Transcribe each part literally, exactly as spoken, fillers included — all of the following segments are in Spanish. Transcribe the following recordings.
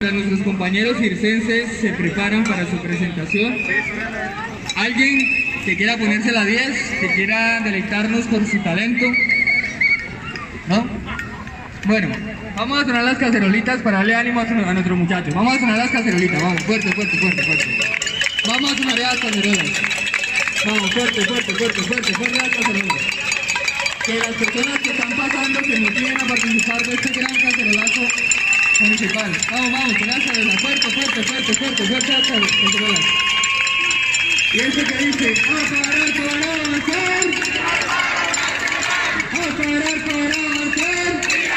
Nuestros compañeros circenses se preparan para su presentación. ¿Alguien que quiera ponerse la diez, que quiera deleitarnos por su talento? ¿No? Bueno, vamos a sonar las cacerolitas para darle ánimo a, a nuestros muchachos. Vamos a sonar las cacerolitas, vamos, fuerte, fuerte, fuerte, fuerte. Vamos a sonar las cacerolas. Vamos, fuerte, fuerte, fuerte, fuerte, fuerte las cacerolas. Que las personas que están pasando se motiven a participar de este gran cacerolazo municipal. Vamos, vamos, con las cacerolas, fuerte, fuerte, fuerte, fuerte, fuerte las cacerolas. Y eso que dice, a parar para avanzar, a parar para avanzar,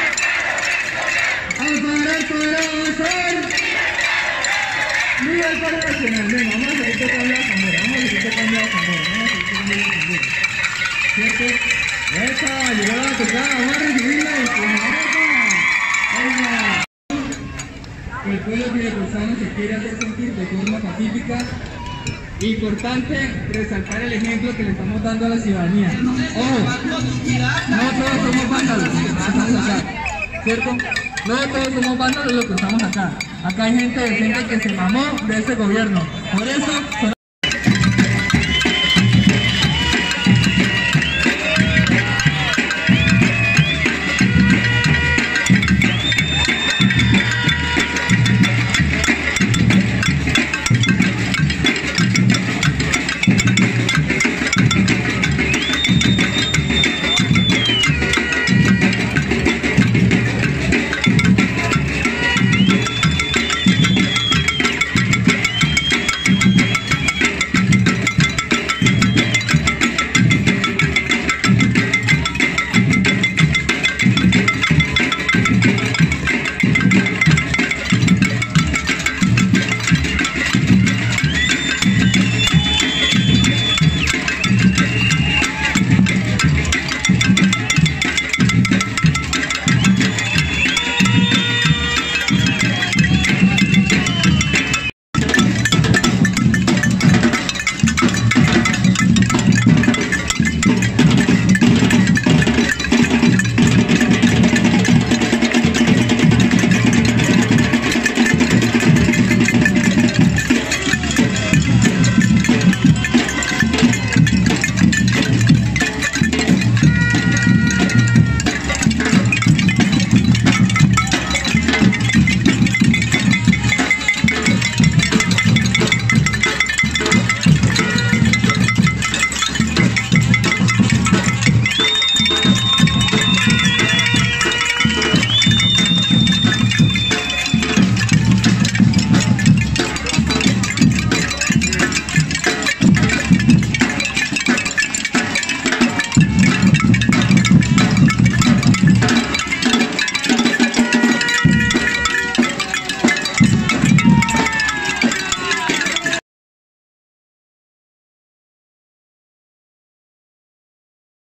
a parar para avanzar. Mira el paro nacional, venga, vamos a seguir tocando la tambora, vamos a seguir tocando la tambora, vamos a seguir tocando la tambora. ¿Cierto? ¡Esa! Llegó la tocada, vamos a recibirla y pues venga. El pueblo piracurzano se quiere hacer sentir de forma pacífica. Importante resaltar el ejemplo que le estamos dando a la ciudadanía. Ojo, no todos somos vándalos los que estamos acá, ¿cierto? No todos somos vándalos los que estamos acá. Acá hay gente decente que se mamó de este gobierno. Por eso